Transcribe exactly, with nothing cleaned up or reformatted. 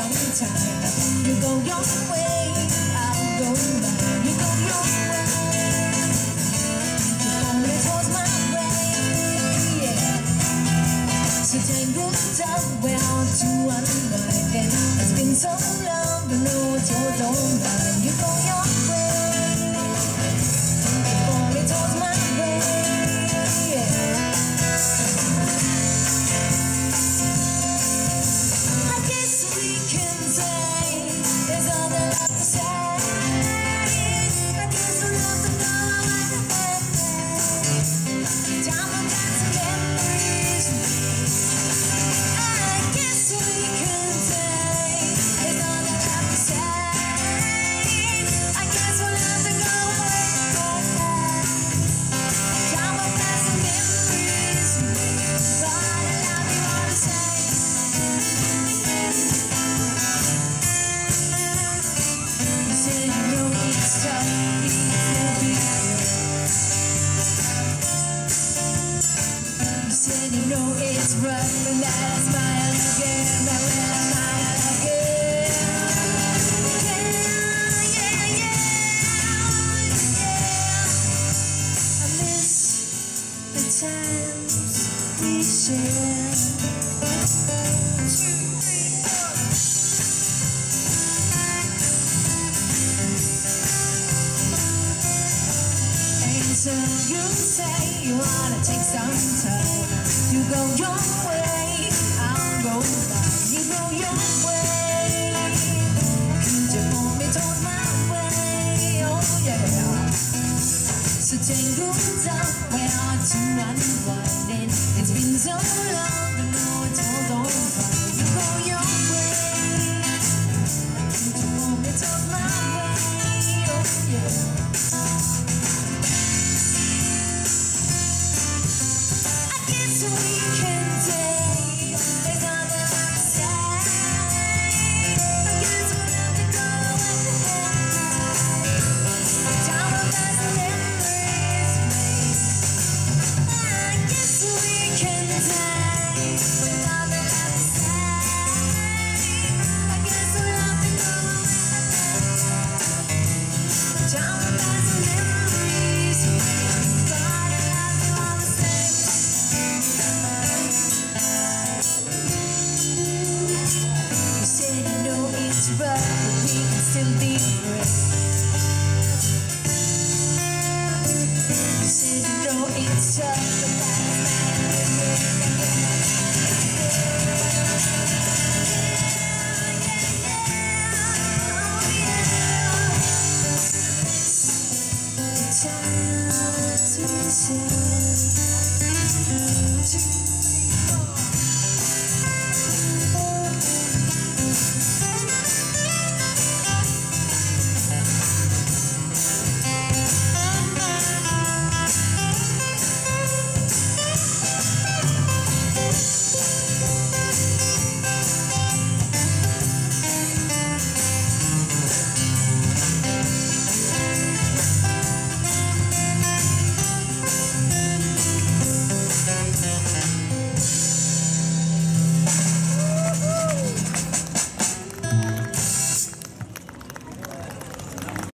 some time. You go your way, I'll go mine. You go your way, you only towards my way, yeah. So tangled up, we're on to unwind. And it's been so long, but no it's yours, don't mind. You go your way, you only towards my way, yeah. You know it's rough, and that I smile again, that when I smile again, yeah, yeah, yeah, yeah. I miss the times we shared. Two, three, four. And so you say you wanna take some time. You go your way, I'll go mine. You go your way, you pull me towards my way, oh yeah. So tangled up, we're on to unwinding. It's been so long, but no it's all gone fine. You go your way, you pull me towards my way, oh yeah. We can take, there's nothing left to say. I guess we'll have to go ahead. Time will pass and memories made. I guess we can take, there's nothing left to say. I guess we'll have to go ahead. Time will pass and memories made. But I love you all the same. You said you know it's rough, but we can still be friends. You said you know it's tough, but that's not the way. Yeah, yeah, yeah, oh yeah. The time